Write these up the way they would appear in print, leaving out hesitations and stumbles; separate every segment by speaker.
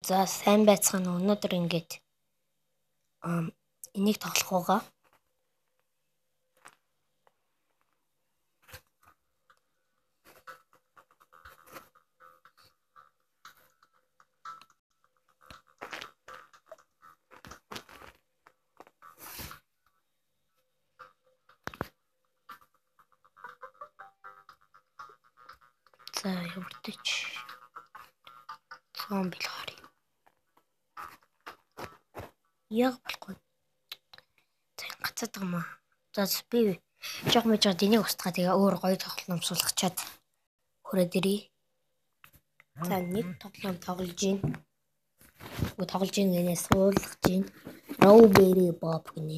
Speaker 1: За сайн байцгаана уу. Өнөөдөр ингээд энийг тоглох байгаа. За явагдаж. Зомби л харъя. Яг болохгүй. За гацаад байгаа маа. За би жоох мэж энийг устгаа тэгээ өөр гоё тоглоом суулгачаад хүрээд ирье. За нэг тоглоом тоглож гин. Тоглож гин гэнэ суулгаж гин. Strawberry Bob гинэ.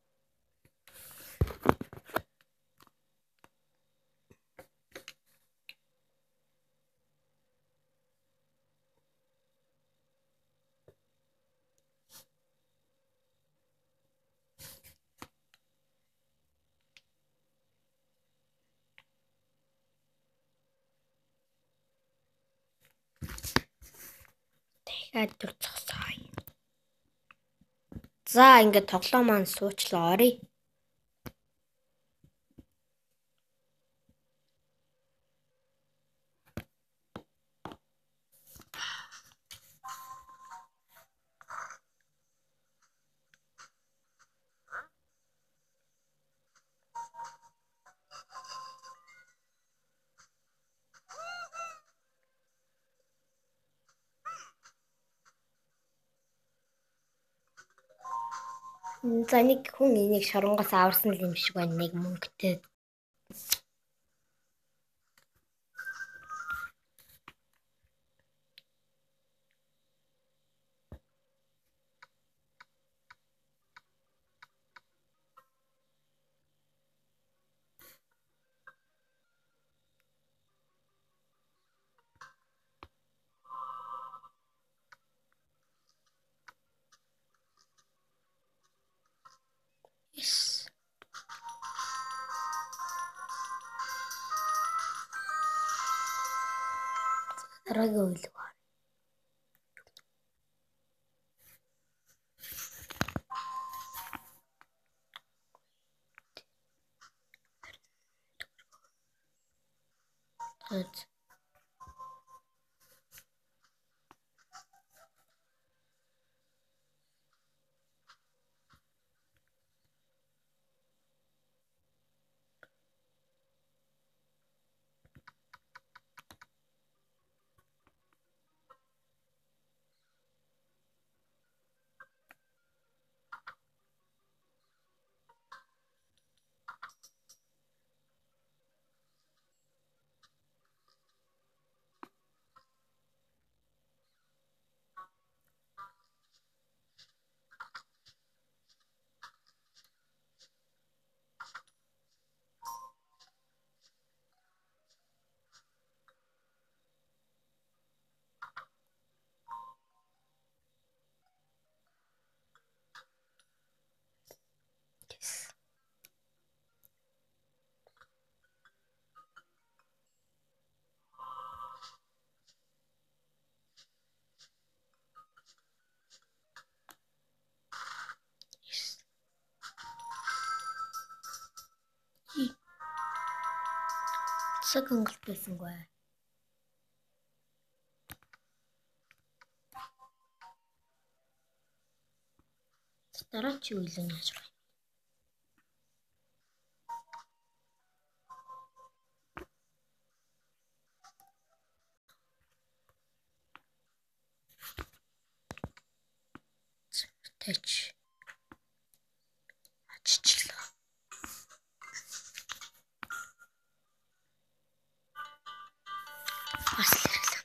Speaker 1: Дахиад төр зогсоё. За ингээд тоглоом маань суучлаа оръё. За нэг хүн энийг шоронгоос аварсан юм шиг байна. Нэг мөнгөтэй. Yes. Дараагийн үйл ба. Good. Yes. Yes. Цаг өнгөлт байсангүй. Дараа чи үйлэн яаж байна? Тэч. Аччлаа. Бас л ирлээ.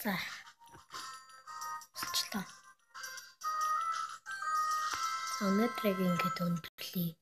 Speaker 1: За. Сончлоо. Өнөөдрийг ингэж өндөрлөе.